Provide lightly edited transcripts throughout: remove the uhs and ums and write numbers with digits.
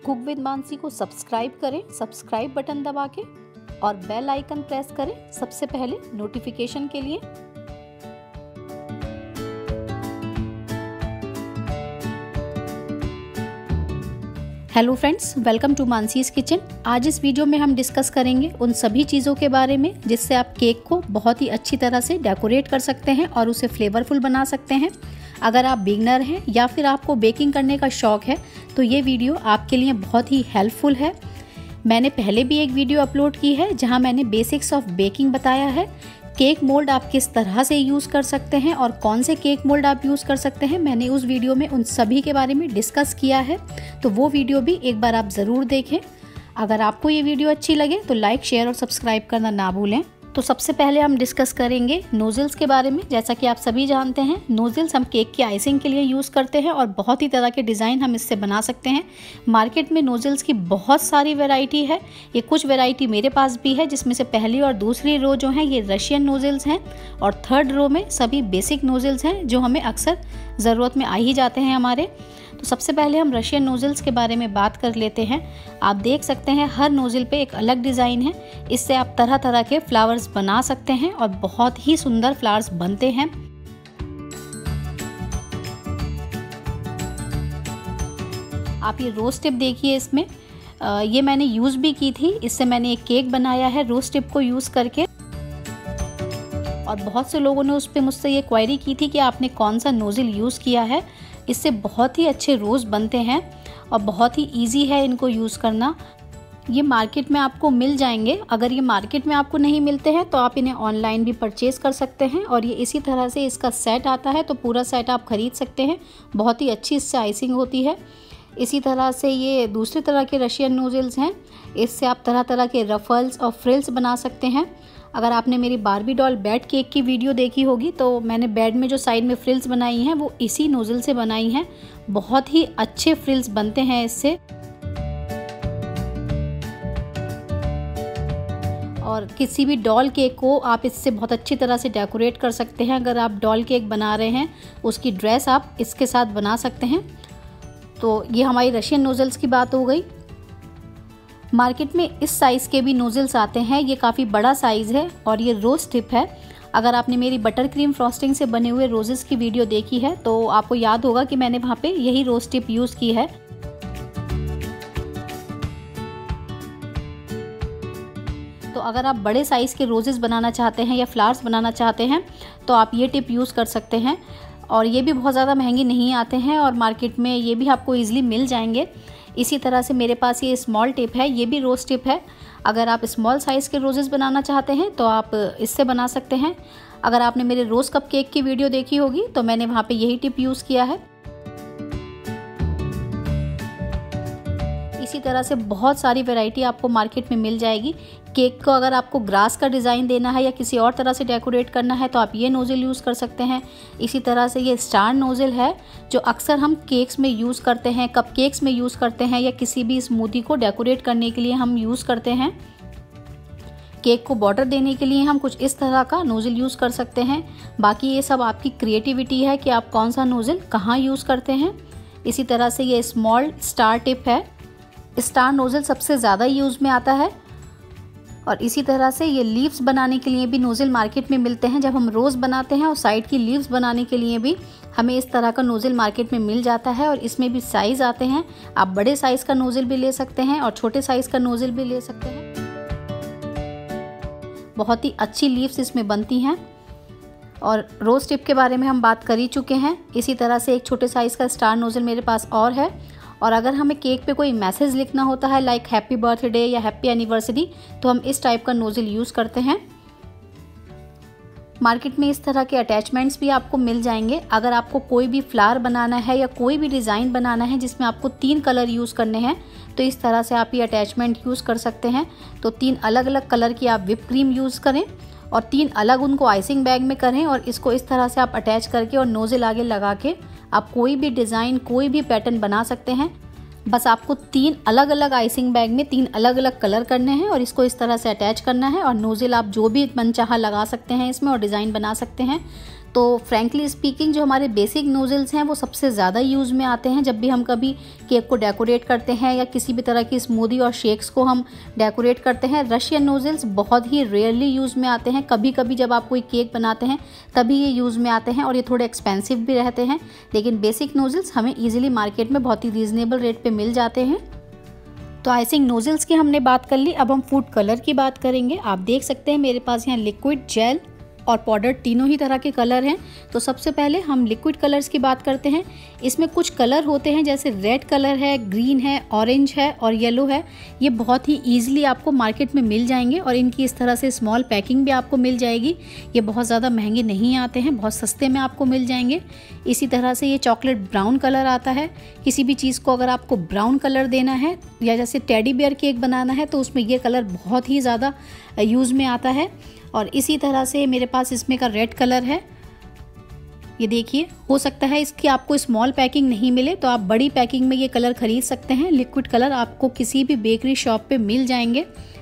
Cook with Mansi को subscribe करें, subscribe button दबा के, और बेल आइकन प्रेस करें सबसे पहले नोटिफिकेशन के लिए। Hello friends, welcome to Mansi's kitchen. आज इस वीडियो में हम डिस्कस करेंगे उन सभी चीज़ों के बारे में जिससे आप केक को बहुत ही अच्छी तरह से डेकोरेट कर सकते हैं और उसे फ्लेवरफुल बना सकते हैं। अगर आप बिगनर हैं या फिर आपको बेकिंग करने का शौक़ है तो ये वीडियो आपके लिए बहुत ही हेल्पफुल है। मैंने पहले भी एक वीडियो अपलोड की है जहाँ मैंने बेसिक्स ऑफ बेकिंग बताया है। केक मोल्ड आप किस तरह से यूज़ कर सकते हैं और कौन से केक मोल्ड आप यूज़ कर सकते हैं, मैंने उस वीडियो में उन सभी के बारे में डिस्कस किया है, तो वो वीडियो भी एक बार आप ज़रूर देखें। अगर आपको ये वीडियो अच्छी लगे तो लाइक, शेयर और सब्सक्राइब करना ना भूलें। तो सबसे पहले हम डिस्कस करेंगे नोज़ल्स के बारे में। जैसा कि आप सभी जानते हैं, नोज़ल्स हम केक की आइसिंग के लिए यूज़ करते हैं और बहुत ही तरह के डिज़ाइन हम इससे बना सकते हैं। मार्केट में नोज़ल्स की बहुत सारी वैरायटी है। ये कुछ वैरायटी मेरे पास भी है, जिसमें से पहली और दूसरी रो जो हैं ये रशियन नोज़ल्स हैं और थर्ड रो में सभी बेसिक नोज़ल्स हैं जो हमें अक्सर ज़रूरत में आ ही जाते हैं हमारे। तो सबसे पहले हम रशियन नोज़ल्स के बारे में बात कर लेते हैं। आप देख सकते हैं हर नोज़ल पे एक अलग डिज़ाइन है। इससे आप तरह तरह के फ्लावर्स बना सकते हैं और बहुत ही सुंदर फ्लावर्स बनते हैं। आप ये रोज टिप देखिए, इसमें ये मैंने यूज़ भी की थी। इससे मैंने एक केक बनाया है रोज टिप को यूज़ करके, और बहुत से लोगों ने उस पर मुझसे ये क्वेरी की थी कि आपने कौन सा नोज़ल यूज़ किया है। इससे बहुत ही अच्छे रोज़ बनते हैं और बहुत ही इजी है इनको यूज़ करना। ये मार्केट में आपको मिल जाएंगे। अगर ये मार्केट में आपको नहीं मिलते हैं तो आप इन्हें ऑनलाइन भी परचेज़ कर सकते हैं, और ये इसी तरह से इसका सेट आता है, तो पूरा सेट आप ख़रीद सकते हैं। बहुत ही अच्छी इससे आइसिंग होती है। इसी तरह से ये दूसरे तरह के रशियन नोज़ल्स हैं। इससे आप तरह तरह के रफल्स और फ्रिल्स बना सकते हैं। अगर आपने मेरी बारबी डॉल बेड केक की वीडियो देखी होगी तो मैंने बेड में जो साइड में फ्रिल्स बनाई हैं वो इसी नोज़ल से बनाई हैं। बहुत ही अच्छे फ्रिल्स बनते हैं इससे, और किसी भी डॉल केक को आप इससे बहुत अच्छी तरह से डेकोरेट कर सकते हैं। अगर आप डॉल केक बना रहे हैं उसकी ड्रेस आप इसके साथ बना सकते हैं। तो ये हमारी रशियन नोज़ल्स की बात हो गई। मार्केट में इस साइज़ के भी नोज़ल्स आते हैं। ये काफ़ी बड़ा साइज़ है और ये रोज़ टिप है। अगर आपने मेरी बटर क्रीम फ्रॉस्टिंग से बने हुए रोजेस की वीडियो देखी है तो आपको याद होगा कि मैंने वहाँ पे यही रोज़ टिप यूज़ की है। तो अगर आप बड़े साइज़ के रोजेस बनाना चाहते हैं या फ्लावर्स बनाना चाहते हैं तो आप ये टिप यूज़ कर सकते हैं, और ये भी बहुत ज़्यादा महंगे नहीं आते हैं और मार्केट में ये भी आपको ईज़िली मिल जाएंगे। इसी तरह से मेरे पास ये स्मॉल टिप है, ये भी रोज़ टिप है। अगर आप स्मॉल साइज़ के रोजेस बनाना चाहते हैं तो आप इससे बना सकते हैं। अगर आपने मेरे रोज़ कप केक की वीडियो देखी होगी तो मैंने वहाँ पे यही टिप यूज़ किया है। इसी तरह से बहुत सारी वैरायटी आपको मार्केट में मिल जाएगी। केक को अगर आपको ग्रास का डिज़ाइन देना है या किसी और तरह से डेकोरेट करना है तो आप ये नोज़ल यूज़ कर सकते हैं। इसी तरह से ये स्टार नोज़ल है जो अक्सर हम केक्स में यूज़ करते हैं, कप केक्स में यूज़ करते हैं, या किसी भी स्मूदी को डेकोरेट करने के लिए हम यूज़ करते हैं। केक को बॉर्डर देने के लिए हम कुछ इस तरह का नोज़ल यूज़ कर सकते हैं। बाकी ये सब आपकी क्रिएटिविटी है कि आप कौन सा नोज़ल कहाँ यूज़ करते हैं। इसी तरह से ये स्मॉल स्टार टिप है। स्टार नोज़ल सबसे ज़्यादा यूज़ में आता है। और इसी तरह से ये लीव्स बनाने के लिए भी नोज़ल मार्केट में मिलते हैं। जब हम रोज़ बनाते हैं और साइड की लीव्स बनाने के लिए भी हमें इस तरह का नोज़ल मार्केट में मिल जाता है, और इसमें भी साइज़ आते हैं। आप बड़े साइज़ का नोज़ल भी ले सकते हैं और छोटे साइज़ का नोज़ल भी ले सकते हैं। बहुत ही अच्छी लीव्स इसमें बनती हैं। और रोज़ टिप के बारे में हम बात कर ही चुके हैं। इसी तरह से एक छोटे साइज़ का स्टार नोज़ल मेरे पास और है। और अगर हमें केक पे कोई मैसेज लिखना होता है लाइक हैप्पी बर्थडे या हैप्पी एनिवर्सरी, तो हम इस टाइप का नोज़ल यूज़ करते हैं। मार्केट में इस तरह के अटैचमेंट्स भी आपको मिल जाएंगे। अगर आपको कोई भी फ्लावर बनाना है या कोई भी डिज़ाइन बनाना है जिसमें आपको 3 कलर यूज़ करने हैं तो इस तरह से आप ये अटैचमेंट यूज़ कर सकते हैं। तो 3 अलग अलग कलर की आप व्हिप क्रीम यूज़ करें और 3 अलग उनको आइसिंग बैग में करें, और इसको इस तरह से आप अटैच करके और नोज़ल आगे लगा के आप कोई भी डिज़ाइन, कोई भी पैटर्न बना सकते हैं। बस आपको 3 अलग अलग आइसिंग बैग में 3 अलग अलग कलर करने हैं और इसको इस तरह से अटैच करना है, और नोज़ल आप जो भी मनचाहा लगा सकते हैं इसमें और डिज़ाइन बना सकते हैं। तो फ्रैंकली स्पीकिंग जो हमारे बेसिक नोजल्स हैं वो सबसे ज़्यादा यूज़ में आते हैं जब भी हम कभी केक को डेकोरेट करते हैं या किसी भी तरह की स्मूदी और शेक्स को हम डेकोरेट करते हैं। रशियन नोजल्स बहुत ही रेयरली यूज़ में आते हैं, कभी कभी जब आप कोई केक बनाते हैं तभी ये यूज़ में आते हैं और ये थोड़े एक्सपेंसिव भी रहते हैं, लेकिन बेसिक नोजल्स हमें ईजिली मार्केट में बहुत ही रीज़नेबल रेट पर मिल जाते हैं। तो आइसिंग नोजल्स की हमने बात कर ली, अब हम फूड कलर की बात करेंगे। आप देख सकते हैं मेरे पास यहाँ लिक्विड, जेल और पाउडर तीनों ही तरह के कलर हैं। तो सबसे पहले हम लिक्विड कलर्स की बात करते हैं। इसमें कुछ कलर होते हैं जैसे रेड कलर है, ग्रीन है, ऑरेंज है और येलो है। ये बहुत ही ईजिली आपको मार्केट में मिल जाएंगे और इनकी इस तरह से स्मॉल पैकिंग भी आपको मिल जाएगी। ये बहुत ज़्यादा महंगे नहीं आते हैं, बहुत सस्ते में आपको मिल जाएंगे। इसी तरह से ये चॉकलेट ब्राउन कलर आता है। किसी भी चीज़ को अगर आपको ब्राउन कलर देना है या जैसे टेडी बियर केक बनाना है तो उसमें ये कलर बहुत ही ज़्यादा यूज़ में आता है। और इसी तरह से मेरे पास इसमें का रेड कलर है। ये देखिए, हो सकता है इसकी आपको स्मॉल पैकिंग नहीं मिले तो आप बड़ी पैकिंग में ये कलर खरीद सकते हैं। लिक्विड कलर आपको किसी भी बेकरी शॉप पे मिल जाएंगे।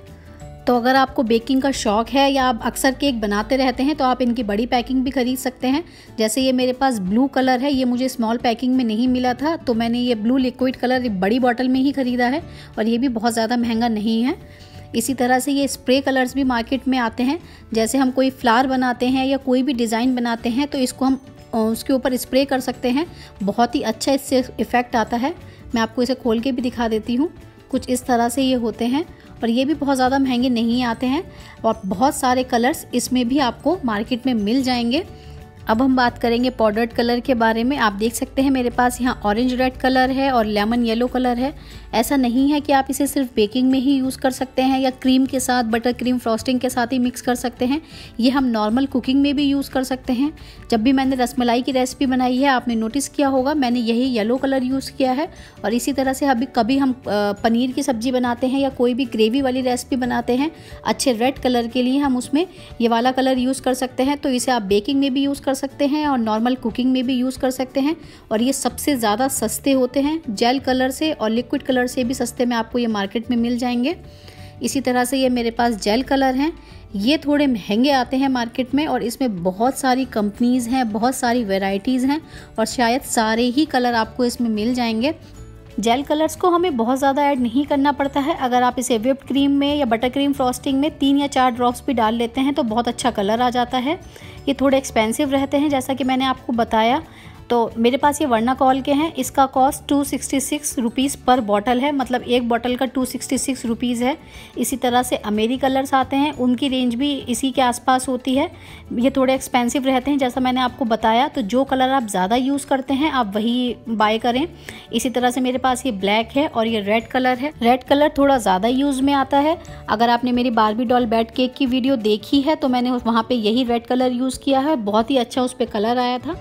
तो अगर आपको बेकिंग का शौक़ है या आप अक्सर केक बनाते रहते हैं तो आप इनकी बड़ी पैकिंग भी खरीद सकते हैं। जैसे ये मेरे पास ब्लू कलर है, ये मुझे स्मॉल पैकिंग में नहीं मिला था तो मैंने ये ब्लू लिक्विड कलर बड़ी बॉटल में ही ख़रीदा है और ये भी बहुत ज़्यादा महंगा नहीं है। इसी तरह से ये स्प्रे कलर्स भी मार्केट में आते हैं। जैसे हम कोई फ्लावर बनाते हैं या कोई भी डिज़ाइन बनाते हैं तो इसको हम उसके ऊपर स्प्रे कर सकते हैं, बहुत ही अच्छा इससे इफ़ेक्ट आता है। मैं आपको इसे खोल के भी दिखा देती हूँ। कुछ इस तरह से ये होते हैं और ये भी बहुत ज़्यादा महंगे नहीं आते हैं और बहुत सारे कलर्स इसमें भी आपको मार्केट में मिल जाएंगे। अब हम बात करेंगे पाउडर्ड कलर के बारे में। आप देख सकते हैं मेरे पास यहाँ ऑरेंज रेड कलर है और लेमन येलो कलर है। ऐसा नहीं है कि आप इसे सिर्फ बेकिंग में ही यूज़ कर सकते हैं या क्रीम के साथ, बटर क्रीम फ्रॉस्टिंग के साथ ही मिक्स कर सकते हैं। ये हम नॉर्मल कुकिंग में भी यूज़ कर सकते हैं। जब भी मैंने रसमलाई की रेसिपी बनाई है आपने नोटिस किया होगा मैंने यही येलो कलर यूज़ किया है। और इसी तरह से अभी कभी हम पनीर की सब्ज़ी बनाते हैं या कोई भी ग्रेवी वाली रेसिपी बनाते हैं, अच्छे रेड कलर के लिए हम उसमें ये वाला कलर यूज़ कर सकते हैं। तो इसे आप बेकिंग में भी यूज़ कर सकते हैं और नॉर्मल कुकिंग में भी यूज़ कर सकते हैं। और ये सबसे ज़्यादा सस्ते होते हैं, जेल कलर से और लिक्विड कलर से भी सस्ते में आपको ये मार्केट में मिल जाएंगे। इसी तरह से ये मेरे पास जेल कलर हैं, ये थोड़े महंगे आते हैं मार्केट में और इसमें बहुत सारी कंपनीज़ हैं, बहुत सारी वैरायटीज़ हैं और शायद सारे ही कलर आपको इसमें मिल जाएंगे। जेल कलर्स को हमें बहुत ज़्यादा ऐड नहीं करना पड़ता है। अगर आप इसे व्हिप्ड क्रीम में या बटर क्रीम फ्रॉस्टिंग में 3 या 4 ड्रॉप्स भी डाल लेते हैं तो बहुत अच्छा कलर आ जाता है। ये थोड़े एक्सपेंसिव रहते हैं जैसा कि मैंने आपको बताया। तो मेरे पास ये वर्नाकॉल के हैं, इसका कॉस्ट 266 रुपीज़ पर बॉटल है, मतलब एक बॉटल का 266 रुपीज़ है। इसी तरह से अमेरी कलर्स आते हैं, उनकी रेंज भी इसी के आसपास होती है। ये थोड़े एक्सपेंसिव रहते हैं जैसा मैंने आपको बताया। तो जो कलर आप ज़्यादा यूज़ करते हैं आप वही बाय करें। इसी तरह से मेरे पास ये ब्लैक है और ये रेड कलर है। रेड कलर थोड़ा ज़्यादा यूज़ में आता है। अगर आपने मेरी बारबी डॉल बेड केक की वीडियो देखी है तो मैंने वहाँ पर यही रेड कलर यूज़ किया है, बहुत ही अच्छा उस पर कलर आया था।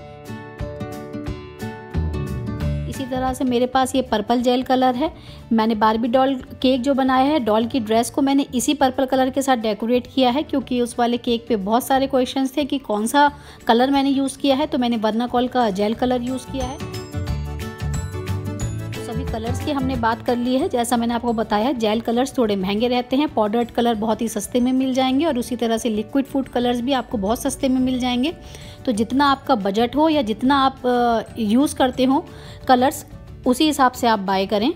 इसी तरह से मेरे पास ये पर्पल जेल कलर है। मैंने बारबी डॉल केक जो बनाया है, डॉल की ड्रेस को मैंने इसी पर्पल कलर के साथ डेकोरेट किया है क्योंकि उस वाले केक पे बहुत सारे क्वेश्चंस थे कि कौन सा कलर मैंने यूज़ किया है, तो मैंने वर्नाकॉल का जेल कलर यूज़ किया है। सभी कलर्स की हमने बात कर ली है। जैसा मैंने आपको बताया जेल कलर्स थोड़े महंगे रहते हैं, पाउडर्ड कलर बहुत ही सस्ते में मिल जाएंगे और उसी तरह से लिक्विड फूड कलर्स भी आपको बहुत सस्ते में मिल जाएंगे। तो जितना आपका बजट हो या जितना आप यूज़ करते हो कलर्स, उसी हिसाब से आप बाय करें।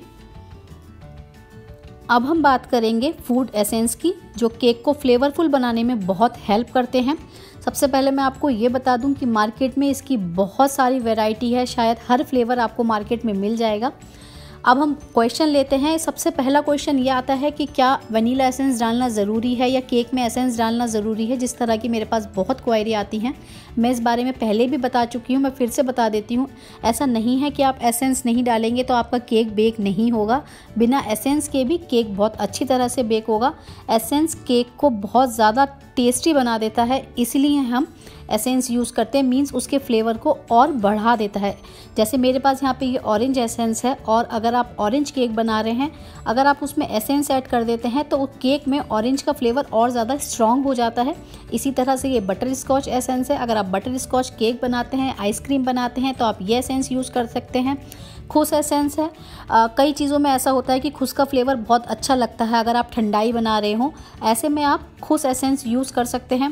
अब हम बात करेंगे फूड एसेंस की जो केक को फ्लेवरफुल बनाने में बहुत हेल्प करते हैं। सबसे पहले मैं आपको ये बता दूं कि मार्केट में इसकी बहुत सारी वैरायटी है, शायद हर फ्लेवर आपको मार्केट में मिल जाएगा। अब हम क्वेश्चन लेते हैं। सबसे पहला क्वेश्चन ये आता है कि क्या वनीला एसेंस डालना ज़रूरी है या केक में एसेंस डालना ज़रूरी है। जिस तरह की मेरे पास बहुत क्वेरी आती हैं, मैं इस बारे में पहले भी बता चुकी हूँ, मैं फिर से बता देती हूँ। ऐसा नहीं है कि आप एसेंस नहीं डालेंगे तो आपका केक बेक नहीं होगा। बिना एसेंस के भी केक बहुत अच्छी तरह से बेक होगा। एसेंस केक को बहुत ज़्यादा टेस्टी बना देता है, इसलिए हम एसेंस यूज़ करते हैं, मींस उसके फ्लेवर को और बढ़ा देता है। जैसे मेरे पास यहाँ पे ये ऑरेंज एसेंस है और अगर आप ऑरेंज केक बना रहे हैं, अगर आप उसमें एसेंस ऐड कर देते हैं तो केक में ऑरेंज का फ्लेवर और ज़्यादा स्ट्रॉन्ग हो जाता है। इसी तरह से ये बटर स्कॉच एसेंस है। अगर आप बटर स्कॉच केक बनाते हैं, आइसक्रीम बनाते हैं तो आप ये एसेंस यूज़ कर सकते हैं। खुश एसेंस है। कई चीज़ों में ऐसा होता है कि खुश का फ्लेवर बहुत अच्छा लगता है, अगर आप ठंडाई बना रहे हो, ऐसे में आप खुश एसेंस यूज़ कर सकते हैं।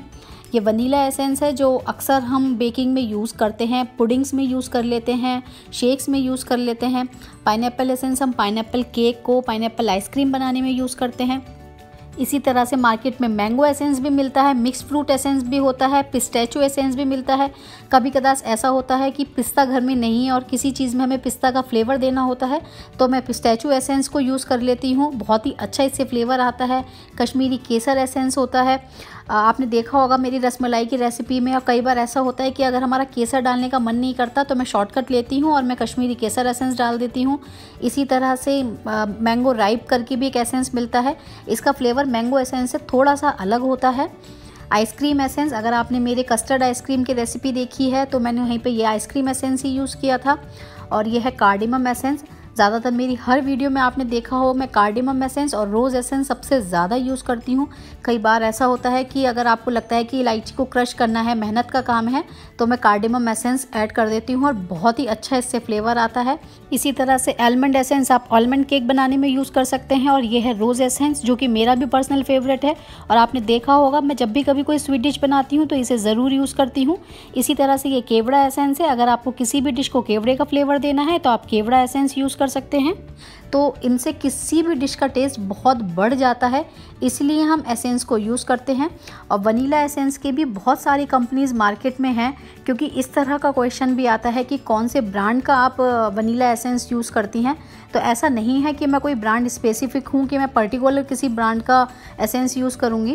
ये वनीला एसेंस है जो अक्सर हम बेकिंग में यूज़ करते हैं, पुडिंग्स में यूज़ कर लेते हैं, शेक्स में यूज़ कर लेते हैं। पाइनएप्पल एसेंस हम पाइनएप्पल केक को, पाइनएप्पल आइसक्रीम बनाने में यूज़ करते हैं। इसी तरह से मार्केट में मैंगो एसेंस भी मिलता है, मिक्स फ्रूट एसेंस भी होता है, पिस्ताचियो एसेंस भी मिलता है। कभी कदार ऐसा होता है कि पिस्ता घर में नहीं है और किसी चीज़ में हमें पिस्ता का फ्लेवर देना होता है तो मैं पिस्ताचियो एसेंस को यूज़ कर लेती हूँ, बहुत ही अच्छा इससे फ्लेवर आता है। कश्मीरी केसर एसेंस होता है, आपने देखा होगा मेरी रसमलाई की रेसिपी में। और कई बार ऐसा होता है कि अगर हमारा केसर डालने का मन नहीं करता तो मैं शॉर्टकट लेती हूँ और मैं कश्मीरी केसर एसेंस डाल देती हूँ। इसी तरह से मैंगो राइप करके भी एक एसेंस मिलता है, इसका फ्लेवर मैंगो एसेंस से थोड़ा सा अलग होता है। आइसक्रीम एसेंस, अगर आपने मेरे कस्टर्ड आइसक्रीम की रेसिपी देखी है तो मैंने वहीं पे ये आइसक्रीम एसेंस ही यूज़ किया था। और ये है कार्डिमम एसेंस। ज़्यादातर मेरी हर वीडियो में आपने देखा हो मैं कार्डिमम एसेंस और रोज़ एसेंस सबसे ज़्यादा यूज़ करती हूँ। कई बार ऐसा होता है कि अगर आपको लगता है कि इलायची को क्रश करना है, मेहनत का काम है, तो मैं कार्डिमम एसेंस ऐड कर देती हूँ और बहुत ही अच्छा इससे फ्लेवर आता है। इसी तरह से आलमंड एसेंस आप आलमंड केक बनाने में यूज़ कर सकते हैं। और ये है रोज़ एसेंस जो कि मेरा भी पर्सनल फेवरेट है और आपने देखा होगा मैं जब भी कभी कोई स्वीट डिश बनाती हूँ तो इसे ज़रूर यूज़ करती हूँ। इसी तरह से ये केवड़ा एसेंस है, अगर आपको किसी भी डिश को केवड़े का फ्लेवर देना है तो आप केवड़ा एसेंस यूज़ कर सकते हैं। तो इनसे किसी भी डिश का टेस्ट बहुत बढ़ जाता है, इसलिए हम एसेंस को यूज़ करते हैं। और वनीला एसेंस के भी बहुत सारी कंपनीज़ मार्केट में हैं, क्योंकि इस तरह का क्वेश्चन भी आता है कि कौन से ब्रांड का आप वनीला एसेंस यूज़ करती हैं। तो ऐसा नहीं है कि मैं कोई ब्रांड स्पेसिफिक हूँ कि मैं पर्टिकुलर किसी ब्रांड का एसेंस यूज़ करूँगी।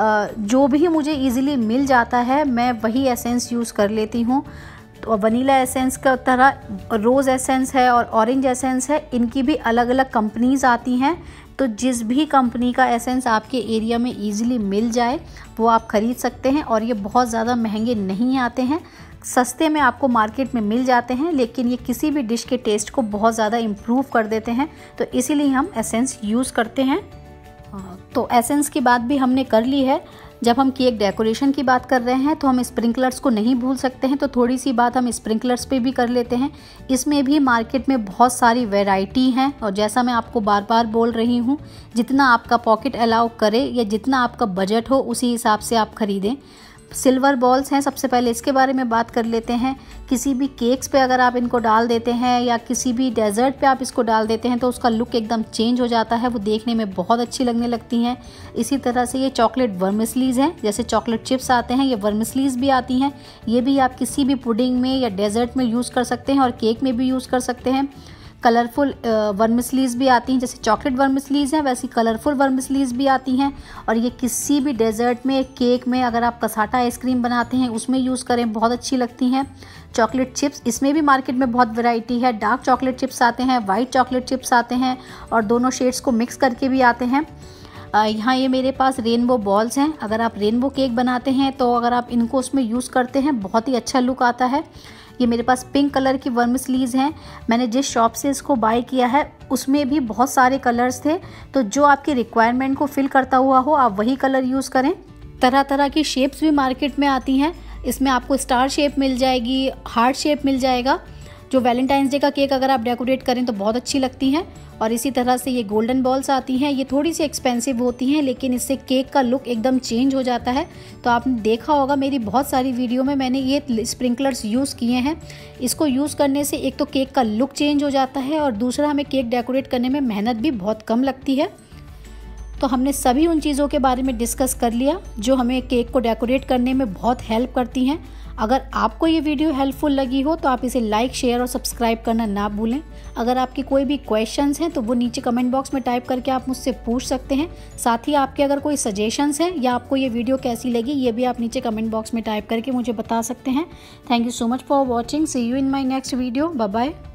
जो भी मुझे ईजिली मिल जाता है मैं वही एसेंस यूज़ कर लेती हूँ। तो वनीला एसेंस का तरह रोज़ एसेंस है और ऑरेंज एसेंस है, इनकी भी अलग अलग कंपनीज़ आती हैं। तो जिस भी कंपनी का एसेंस आपके एरिया में ईजिली मिल जाए वो आप ख़रीद सकते हैं। और ये बहुत ज़्यादा महंगे नहीं आते हैं, सस्ते में आपको मार्केट में मिल जाते हैं, लेकिन ये किसी भी डिश के टेस्ट को बहुत ज़्यादा इम्प्रूव कर देते हैं। तो इसीलिए हम एसेंस यूज़ करते हैं। तो एसेंस की बात भी हमने कर ली है। जब हम केक डेकोरेशन की बात कर रहे हैं तो हम स्प्रिंकलर्स को नहीं भूल सकते हैं, तो थोड़ी सी बात हम स्प्रिंकलर्स पे भी कर लेते हैं। इसमें भी मार्केट में बहुत सारी वैरायटी हैं और जैसा मैं आपको बार बार बोल रही हूँ, जितना आपका पॉकेट अलाउ करे या जितना आपका बजट हो उसी हिसाब से आप ख़रीदें। सिल्वर बॉल्स हैं, सबसे पहले इसके बारे में बात कर लेते हैं। किसी भी केक्स पे अगर आप इनको डाल देते हैं या किसी भी डेजर्ट पे आप इसको डाल देते हैं तो उसका लुक एकदम चेंज हो जाता है, वो देखने में बहुत अच्छी लगने लगती हैं। इसी तरह से ये चॉकलेट वर्मिसलीज हैं, जैसे चॉकलेट चिप्स आते हैं ये वर्मिसलीज भी आती हैं। ये भी आप किसी भी पुडिंग में या डेजर्ट में यूज़ कर सकते हैं और केक में भी यूज़ कर सकते हैं। कलरफुल वर्मिसलीज भी आती हैं, जैसे चॉकलेट वर्मिसलीज हैं वैसी कलरफुल वर्मिसलीज भी आती हैं। और ये किसी भी डेजर्ट में, केक में, अगर आप कसाटा आइसक्रीम बनाते हैं उसमें यूज़ करें, बहुत अच्छी लगती हैं। चॉकलेट चिप्स, इसमें भी मार्केट में बहुत वैरायटी है। डार्क चॉकलेट चिप्स आते हैं, वाइट चॉकलेट चिप्स आते हैं और दोनों शेड्स को मिक्स करके भी आते हैं। यहाँ ये मेरे पास रेनबो बॉल्स हैं, अगर आप रेनबो केक बनाते हैं तो अगर आप इनको उसमें यूज़ करते हैं बहुत ही अच्छा लुक आता है। ये मेरे पास पिंक कलर की वर्मिसलीज हैं, मैंने जिस शॉप से इसको बाय किया है उसमें भी बहुत सारे कलर्स थे, तो जो आपकी रिक्वायरमेंट को फिल करता हुआ हो आप वही कलर यूज़ करें। तरह तरह की शेप्स भी मार्केट में आती हैं, इसमें आपको स्टार शेप मिल जाएगी, हार्ट शेप मिल जाएगा, जो वैलेंटाइंस डे का केक अगर आप डेकोरेट करें तो बहुत अच्छी लगती हैं। और इसी तरह से ये गोल्डन बॉल्स आती हैं, ये थोड़ी सी एक्सपेंसिव होती हैं लेकिन इससे केक का लुक एकदम चेंज हो जाता है। तो आपने देखा होगा मेरी बहुत सारी वीडियो में मैंने ये स्प्रिंकलर्स यूज़ किए हैं। इसको यूज़ करने से एक तो केक का लुक चेंज हो जाता है और दूसरा हमें केक डेकोरेट करने में मेहनत भी बहुत कम लगती है। तो हमने सभी उन चीज़ों के बारे में डिस्कस कर लिया जो हमें केक को डेकोरेट करने में बहुत हेल्प करती हैं। अगर आपको ये वीडियो हेल्पफुल लगी हो तो आप इसे लाइक, शेयर और सब्सक्राइब करना ना भूलें। अगर आपकी कोई भी क्वेश्चंस हैं तो वो नीचे कमेंट बॉक्स में टाइप करके आप मुझसे पूछ सकते हैं। साथ ही आपके अगर कोई सजेशंस हैं या आपको ये वीडियो कैसी लगी ये भी आप नीचे कमेंट बॉक्स में टाइप करके मुझे बता सकते हैं। Thank you so much for watching, see you in my next video, bye bye.